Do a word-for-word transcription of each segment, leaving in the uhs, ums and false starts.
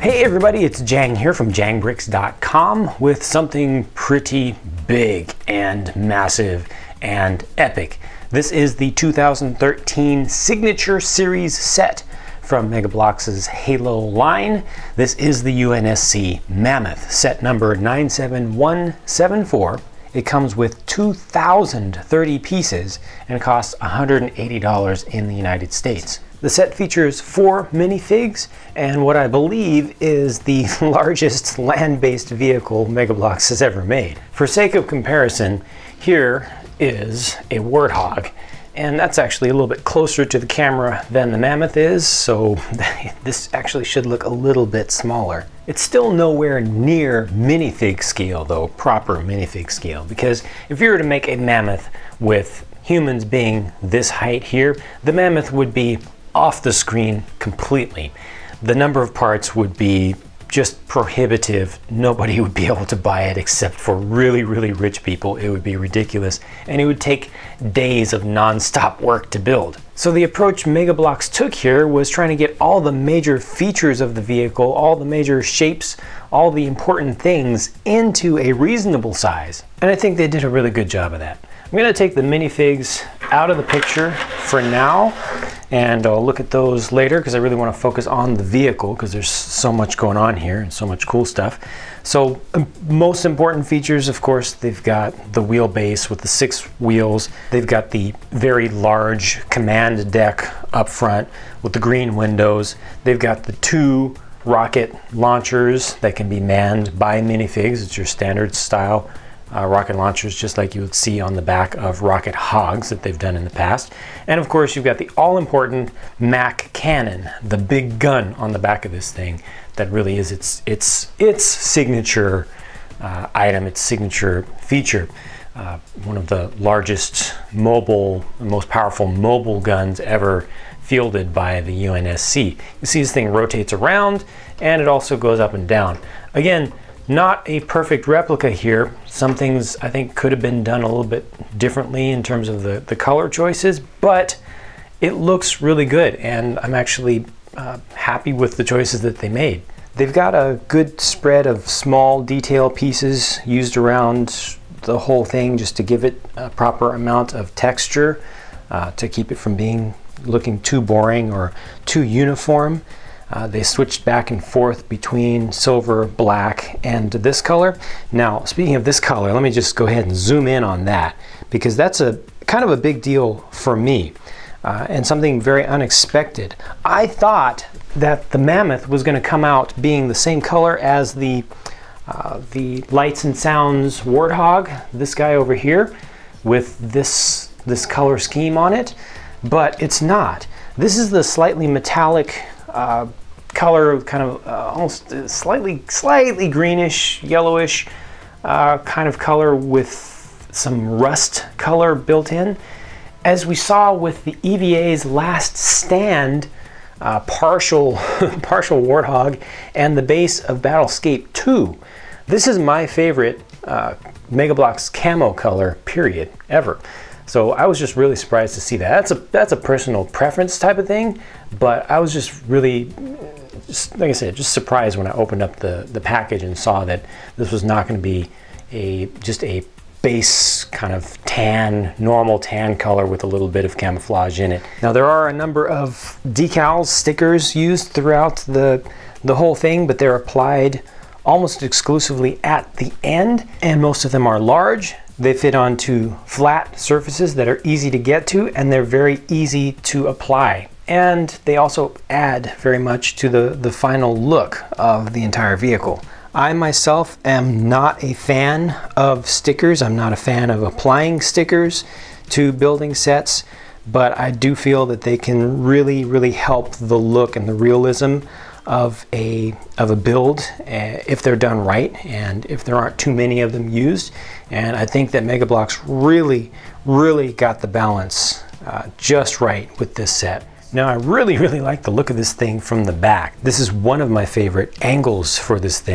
Hey everybody, it's Jang here from Jang Bricks dot com with something pretty big and massive and epic. This is the two thousand thirteen Signature Series set from MegaBloks' Halo line. This is the U N S C Mammoth, set number nine seven one seven four. It comes with two thousand thirty pieces and costs one hundred eighty dollars in the United States. The set features four minifigs and what I believe is the largest land-based vehicle MegaBloks has ever made. For sake of comparison, here is a Warthog, and that's actually a little bit closer to the camera than the Mammoth is, so this actually should look a little bit smaller. It's still nowhere near minifig scale though, proper minifig scale, because if you were to make a Mammoth with humans being this height here, the Mammoth would be off the screen completely. The number of parts would be just prohibitive. Nobody would be able to buy it except for really, really rich people. It would be ridiculous, and it would take days of non-stop work to build. So the approach MegaBloks took here was trying to get all the major features of the vehicle, all the major shapes, all the important things into a reasonable size. And I think they did a really good job of that. I'm going to take the minifigs out of the picture for now, and I'll look at those later because I really want to focus on the vehicle because there's so much going on here and so much cool stuff. So um, most important features, of course, they've got the wheelbase with the six wheels. They've got the very large command deck up front with the green windows. They've got the two rocket launchers that can be manned by minifigs. It's your standard style Uh, rocket launchers, just like you would see on the back of rocket hogs that they've done in the past. And of course, you've got the all-important Mac cannon, the big gun on the back of this thing that really is its its its signature uh, item, its signature feature. Uh, one of the largest mobile, most powerful mobile guns ever fielded by the U N S C. You see this thing rotates around, and it also goes up and down. Again, not a perfect replica here. Some things I think could have been done a little bit differently in terms of the, the color choices, but it looks really good, and I'm actually uh, happy with the choices that they made. They've got a good spread of small detail pieces used around the whole thing just to give it a proper amount of texture, uh, to keep it from being looking too boring or too uniform. Uh, they switched back and forth between silver, black, and this color. Now, speaking of this color, let me just go ahead and zoom in on that, because that's a kind of a big deal for me, uh, and something very unexpected. I thought that the Mammoth was going to come out being the same color as the uh, the Lights and Sounds Warthog, this guy over here, with this this color scheme on it, but it's not. This is the slightly metallic Uh, color, kind of uh, almost slightly slightly greenish, yellowish uh, kind of color with some rust color built in. As we saw with the E V A's Last Stand uh, partial partial Warthog and the base of Battlescape two. This is my favorite uh, MegaBloks camo color, period, ever. So I was just really surprised to see that. That's a that's a personal preference type of thing, but I was just really, just, like I said, just surprised when I opened up the the package and saw that this was not going to be a just a base kind of tan, normal tan color with a little bit of camouflage in it. Now there are a number of decals, stickers used throughout the the whole thing, but they're applied almost exclusively at the end, and most of them are large. They fit onto flat surfaces that are easy to get to, and they're very easy to apply. And they also add very much to the, the final look of the entire vehicle. I myself am not a fan of stickers. I'm not a fan of applying stickers to building sets, but I do feel that they can really, really help the look and the realism of a of a build uh, if they're done right, and if there aren't too many of them used. And I think that MegaBloks really really got the balance uh, just right with this set. Now I really really like the look of this thing from the back. This is one of my favorite angles for this thing.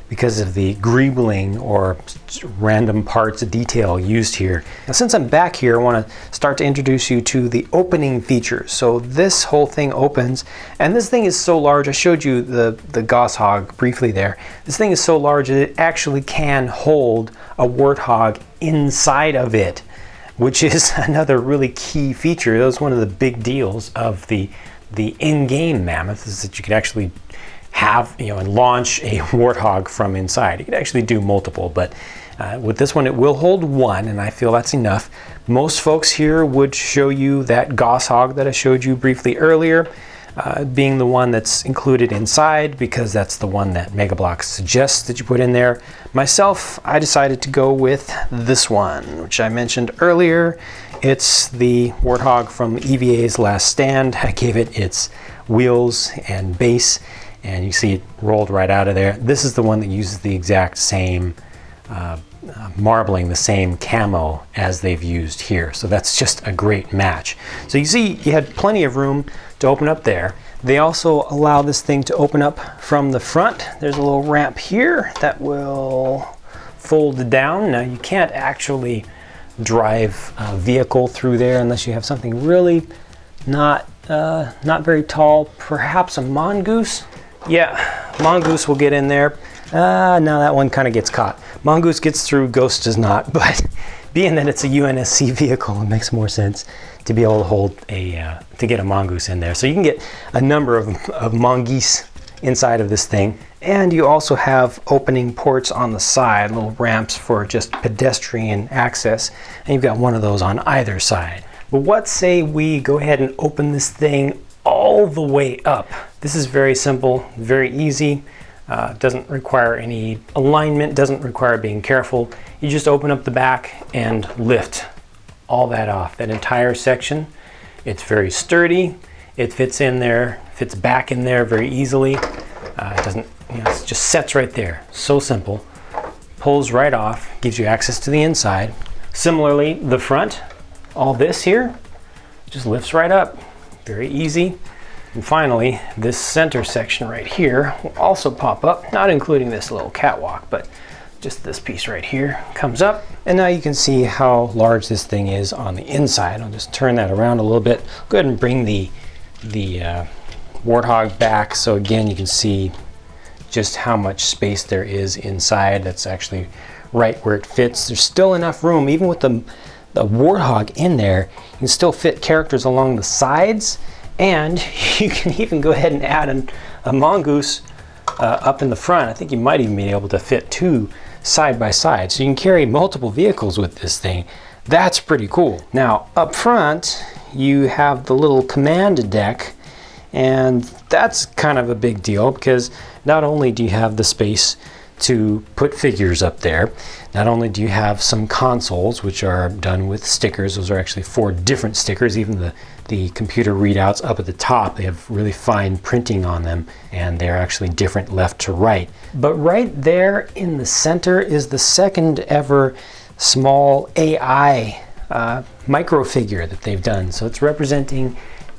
because of the greebling or random parts of detail used here. Now, since I'm back here, I want to start to introduce you to the opening features. So this whole thing opens, and this thing is so large. I showed you the, the goshawk briefly there. This thing is so large that it actually can hold a warthog inside of it, which is another really key feature. That was one of the big deals of the, the in-game Mammoth, is that you could actually have, you know, and launch a warthog from inside. You could actually do multiple, but uh, with this one it will hold one, and I feel that's enough. Most folks here would show you that goshawk that I showed you briefly earlier, uh, being the one that's included inside, because that's the one that MegaBloks suggests that you put in there. Myself, I decided to go with this one, which I mentioned earlier. It's the warthog from E V A's Last Stand. I gave it its wheels and base, and you see it rolled right out of there. This is the one that uses the exact same uh, uh, marbling, the same camo as they've used here. So that's just a great match. So you see you had plenty of room to open up there. They also allow this thing to open up from the front. There's a little ramp here that will fold down. Now you can't actually drive a vehicle through there unless you have something really not, uh, not very tall, perhaps a mongoose. Yeah, mongoose will get in there. Uh, now that one kind of gets caught. Mongoose gets through, ghost does not, but being that it's a U N S C vehicle, it makes more sense to be able to hold a, uh, to get a mongoose in there. So you can get a number of, of mongoose inside of this thing. And you also have opening ports on the side, little ramps for just pedestrian access. And you've got one of those on either side. But what say we go ahead and open this thing all the way up. This is very simple, very easy. Uh, doesn't require any alignment, doesn't require being careful. You just open up the back and lift all that off, that entire section. It's very sturdy. It fits in there, fits back in there very easily. Uh, it doesn't, you know, it just sets right there. So simple. Pulls right off, gives you access to the inside. Similarly, the front, all this here, just lifts right up. Very easy. And finally, this center section right here will also pop up, not including this little catwalk, but just this piece right here comes up. And now you can see how large this thing is on the inside. I'll just turn that around a little bit. Go ahead and bring the, the uh, warthog back. So again, you can see just how much space there is inside. That's actually right where it fits. There's still enough room, even with the the warthog in there, you can still fit characters along the sides, and you can even go ahead and add an, a mongoose uh, up in the front. I think you might even be able to fit two side by side, so you can carry multiple vehicles with this thing. That's pretty cool. Now up front you have the little command deck, and that's kind of a big deal because not only do you have the space to put figures up there, not only do you have some consoles which are done with stickers. Those are actually four different stickers. Even the the computer readouts up at the top, they have really fine printing on them, and they're actually different left to right. But right there in the center is the second ever small A I uh, micro figure that they've done. So it's representing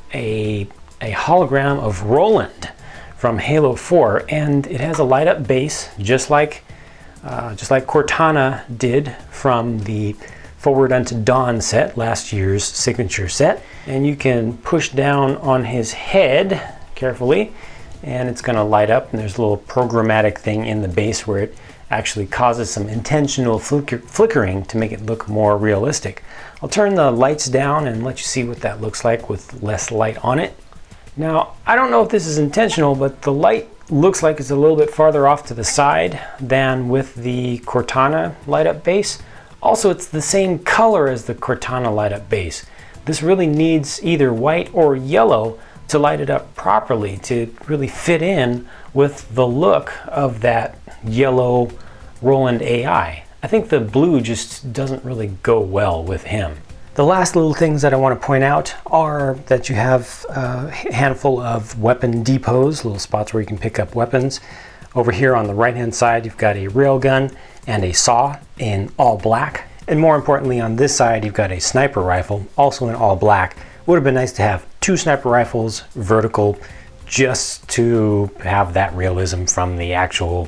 a a hologram of Roland from Halo four, and it has a light up base just like uh, just like Cortana did from the Forward Unto Dawn set, last year's signature set. And you can push down on his head carefully and it's going to light up, and there's a little programmatic thing in the base where it actually causes some intentional flicker flickering to make it look more realistic. I'll turn the lights down and let you see what that looks like with less light on it. Now, I don't know if this is intentional, but the light looks like it's a little bit farther off to the side than with the Cortana light up base. Also, it's the same color as the Cortana light up base. This really needs either white or yellow to light it up properly, to really fit in with the look of that yellow Roland A I. I think the blue just doesn't really go well with him. The last little things that I want to point out are that you have a handful of weapon depots, little spots where you can pick up weapons. Over here on the right hand side you've got a railgun and a saw in all black. And more importantly, on this side you've got a sniper rifle, also in all black. Would have been nice to have two sniper rifles vertical, just to have that realism from the actual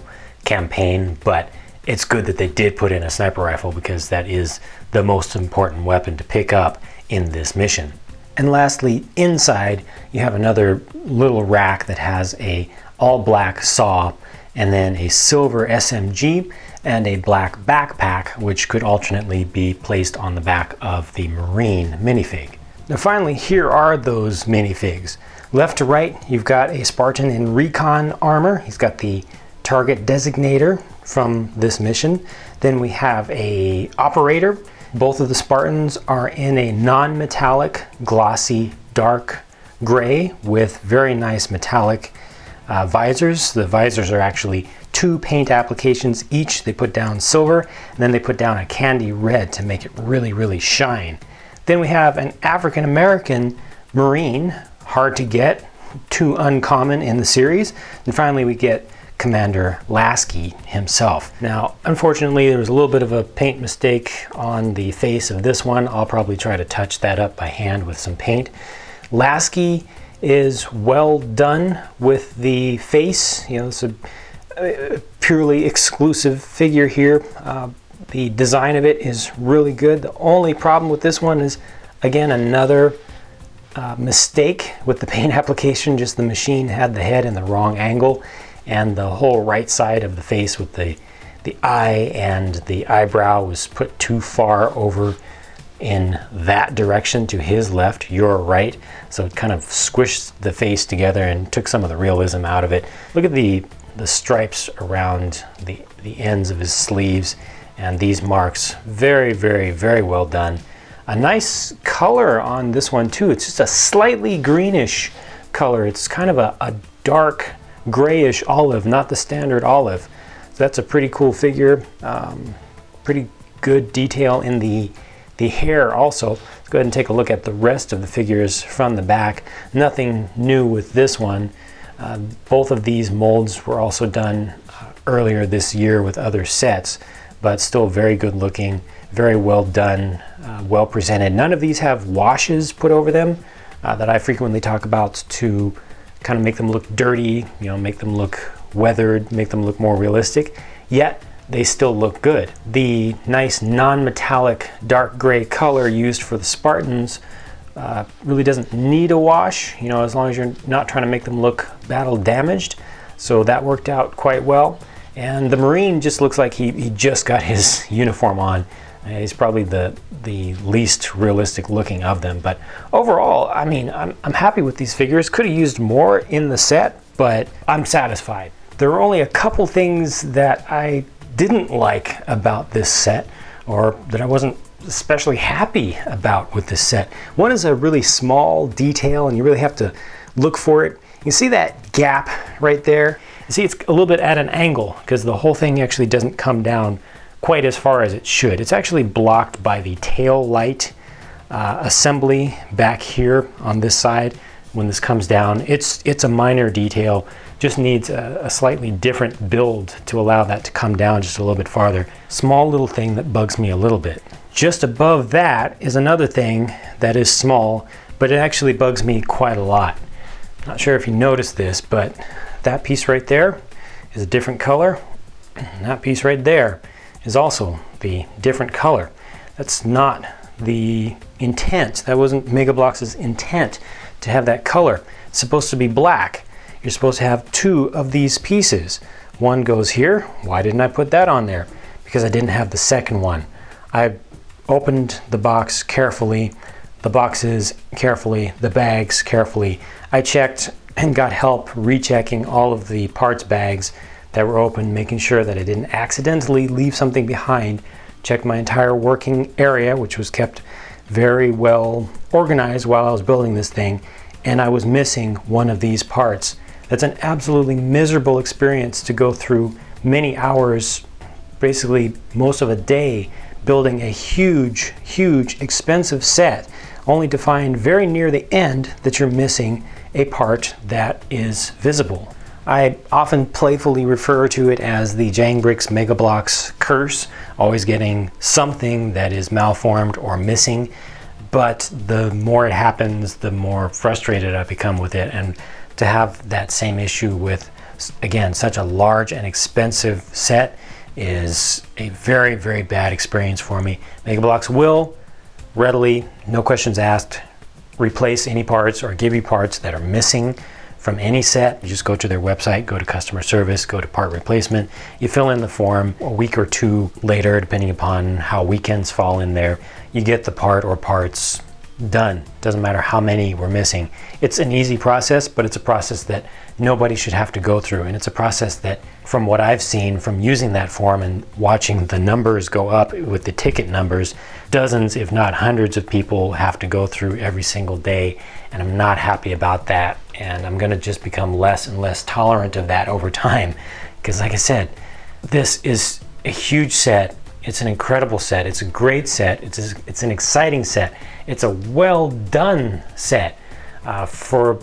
campaign, but it's good that they did put in a sniper rifle because that is the most important weapon to pick up in this mission. And lastly, inside you have another little rack that has a all black saw and then a silver S M G and a black backpack, which could alternately be placed on the back of the Marine minifig. Now finally, here are those minifigs. Left to right, you've got a Spartan in recon armor. He's got the target designator from this mission. Then we have a operator. Both of the Spartans are in a non-metallic, glossy, dark gray with very nice metallic uh, visors. The visors are actually two paint applications each. They put down silver and then they put down a candy red to make it really, really shine. Then we have an African American Marine, hard to get, too uncommon in the series. And finally we get Commander Lasky himself. Now, unfortunately, there was a little bit of a paint mistake on the face of this one. I'll probably try to touch that up by hand with some paint. Lasky is well done with the face. You know, it's a, a purely exclusive figure here. Uh, the design of it is really good. The only problem with this one is, again, another uh, mistake with the paint application. Just the machine had the head in the wrong angle, and the whole right side of the face with the the eye and the eyebrow was put too far over in that direction to his left, your right. So it kind of squished the face together and took some of the realism out of it. Look at the the stripes around the the ends of his sleeves and these marks. Very, very, very well done. A nice color on this one too. It's just a slightly greenish color. It's kind of a, a dark grayish olive, not the standard olive. So that's a pretty cool figure. Um, pretty good detail in the the hair also. Let's go ahead and take a look at the rest of the figures from the back. Nothing new with this one. Uh, both of these molds were also done uh, earlier this year with other sets, but still very good looking, very well done, uh, well presented. None of these have washes put over them uh, that I frequently talk about to kind of make them look dirty, you know, make them look weathered, make them look more realistic, yet they still look good. The nice non-metallic dark gray color used for the Spartans uh, really doesn't need a wash, you know, as long as you're not trying to make them look battle damaged. So that worked out quite well. And the Marine just looks like he, he just got his uniform on. Uh, he's probably the the least realistic looking of them, but overall, I mean, I'm, I'm happy with these figures. Could have used more in the set, but I'm satisfied. There are only a couple things that I didn't like about this set, or that I wasn't especially happy about with this set. One is a really small detail, and you really have to look for it. You can see that gap right there. You see it's a little bit at an angle because the whole thing actually doesn't come down quite as far as it should. It's actually blocked by the tail light uh, assembly back here on this side. When this comes down, it's it's a minor detail, just needs a, a slightly different build to allow that to come down just a little bit farther. Small little thing that bugs me a little bit. Just above that is another thing that is small, but it actually bugs me quite a lot. Not sure if you noticed this, but that piece right there is a different color, and that piece right there is also the different color. That's not the intent. That wasn't MegaBloks' intent to have that color. It's supposed to be black. You're supposed to have two of these pieces. One goes here. Why didn't I put that on there? Because I didn't have the second one. I opened the box carefully, the boxes carefully, the bags carefully. I checked and got help rechecking all of the parts bags that were open, making sure that I didn't accidentally leave something behind. Checked my entire working area, which was kept very well organized while I was building this thing, and I was missing one of these parts. That's an absolutely miserable experience to go through many hours, basically most of a day, building a huge, huge, expensive set, only to find very near the end that you're missing a part that is visible. I often playfully refer to it as the JANGBRiCKS MegaBloks curse, always getting something that is malformed or missing, but the more it happens, the more frustrated I become with it, and to have that same issue with again, such a large and expensive set is a very, very bad experience for me. MAMMOTH will readily, no questions asked, replace any parts or give you parts that are missing from any set. You just go to their website, go to customer service, go to part replacement. You fill in the form. A week or two later, depending upon how weekends fall in there, you get the part or parts done. Doesn't matter how many were missing. It's an easy process, but it's a process that nobody should have to go through. And it's a process that, from what I've seen from using that form and watching the numbers go up with the ticket numbers, dozens, if not hundreds of people have to go through every single day. And I'm not happy about that. And I'm gonna just become less and less tolerant of that over time. Because like I said, this is a huge set. It's an incredible set. It's a great set. It's, a, it's an exciting set. It's a well done set uh, for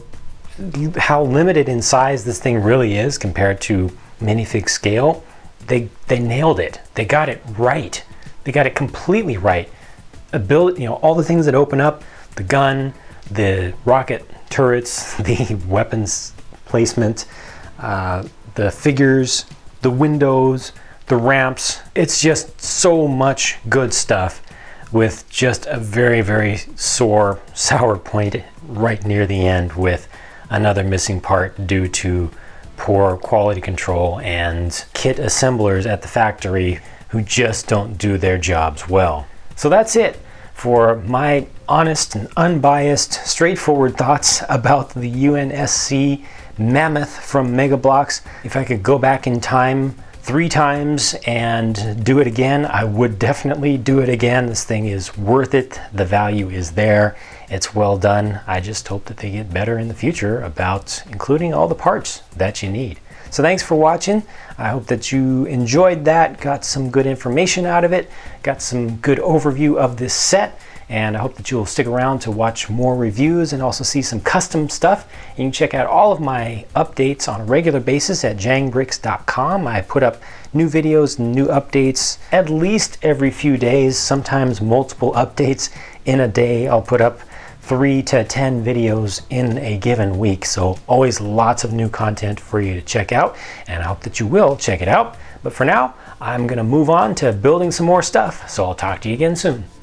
how limited in size this thing really is compared to minifig scale. They, they nailed it. They got it right. They got it completely right. Ability, you know, all the things that open up, the gun, the rocket turrets, the weapons placement, uh, the figures, the windows, the ramps. It's just so much good stuff with just a very, very sore, sour point right near the end with another missing part due to poor quality control and kit assemblers at the factory who just don't do their jobs well. So that's it for my honest and unbiased, straightforward thoughts about the U N S C Mammoth from Bloks. If I could go back in time three times and do it again, I would definitely do it again. This thing is worth it. The value is there. It's well done. I just hope that they get better in the future about including all the parts that you need. So thanks for watching. I hope that you enjoyed that, got some good information out of it, got some good overview of this set, and I hope that you'll stick around to watch more reviews and also see some custom stuff. You can check out all of my updates on a regular basis at jang bricks dot com. I put up new videos, new updates at least every few days, sometimes multiple updates in a day. I'll put up three to ten videos in a given week. So always lots of new content for you to check out, and I hope that you will check it out. But for now, I'm gonna move on to building some more stuff. So I'll talk to you again soon.